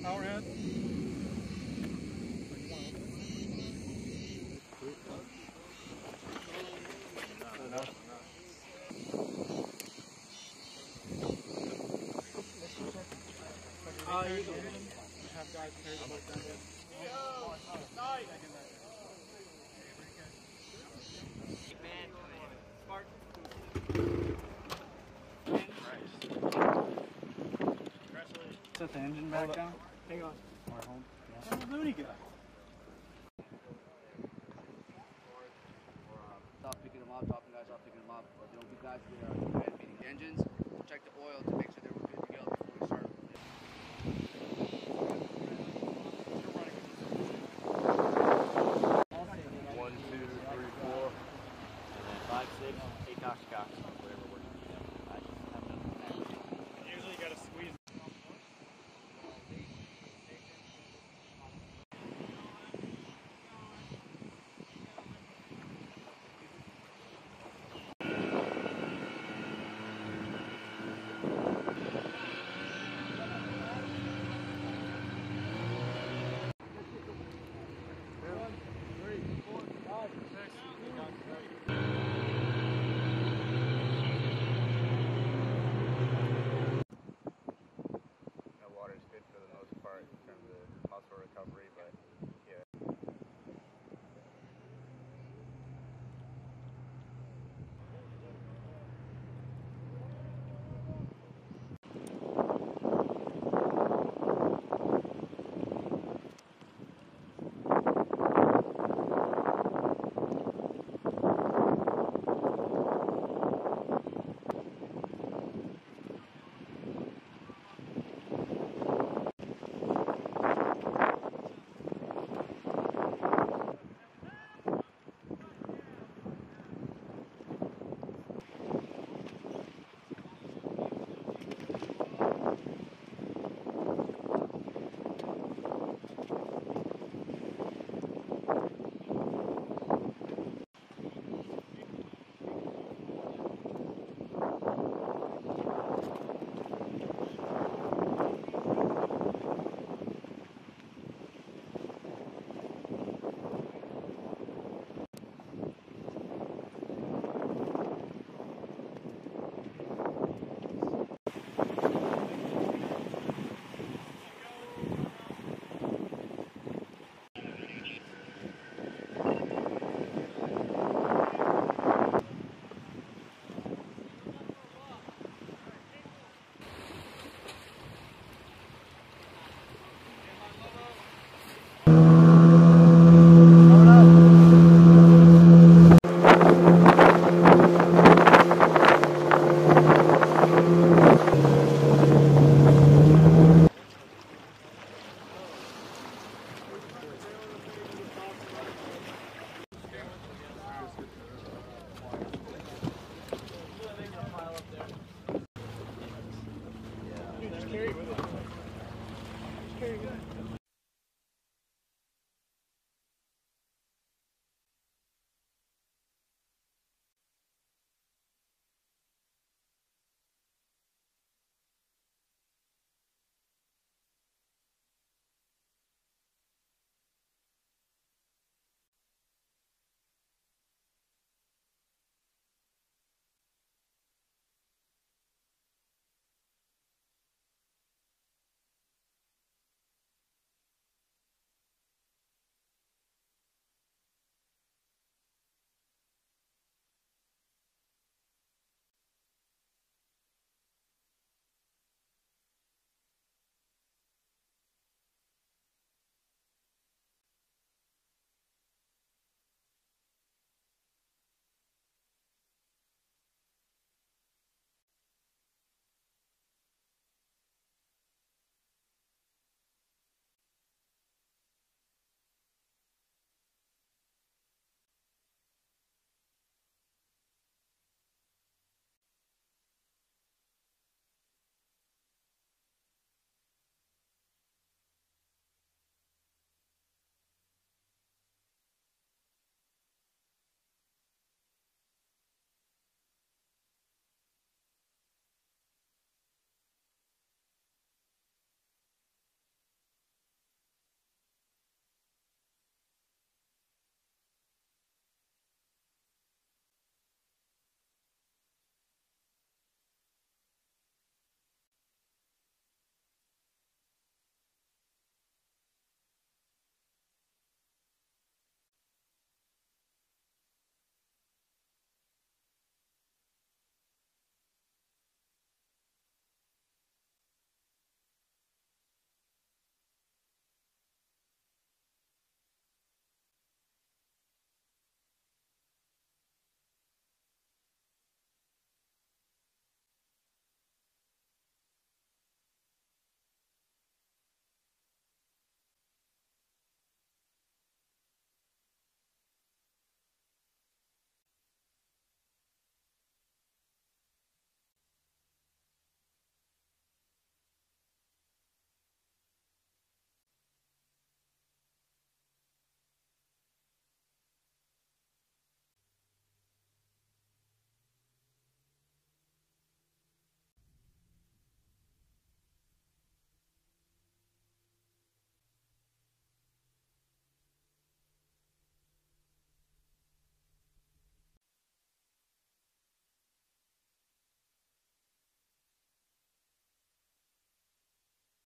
Power head. Have guys carry the boat down there. Set the engine back down. Hang on. Or home. Where's the Looney guy? Stop picking them up, dropping guys off, picking them up. But there'll be guys that are command meeting the engines, check the oil to make sure they were good to go before we start. 1, 2, 3, 4, and then 5, 6, 8 Cox, whatever works for you. I just have to. Usually you gotta squeeze. Water is good for the most part in terms of muscle recovery, but yeah. Dude, just carry it with it. Just carry it with it.